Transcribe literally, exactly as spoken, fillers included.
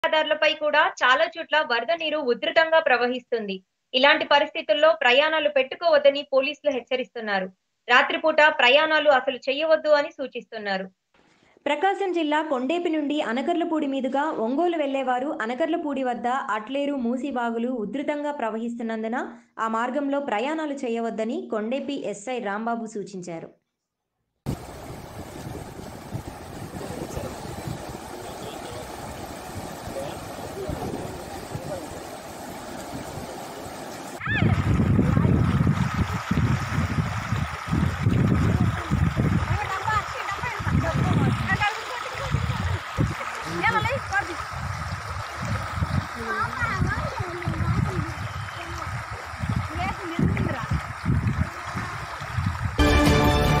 రహదారులపై కూడా చాలా చోట్ల వరద నీరు ఉధృతంగా ప్రవహిస్తుంది. ఇలాంటి పరిస్థితుల్లో ప్రయాణాలు పెట్టుకోవద్దని పోలీసులు హెచ్చరిస్తున్నారు. రాత్రిపూట ప్రయాణాలు అసలు చేయవద్దు అని సూచిస్తున్నారు. ప్రకాశం జిల్లా కొండేపి నుండి అనకర్లపూడి మీదుగా ఒంగోలు వెళ్లేవారు అనకర్లపూడి వద్ద అట్లేరు మూసి వాగులు ఉధృతంగా ప్రవహిస్తున్నందున ఆ మార్గంలో ప్రయాణాలు చేయవద్దని కొండేపి ఎస్ఐ రాంబాబు సూచించారు.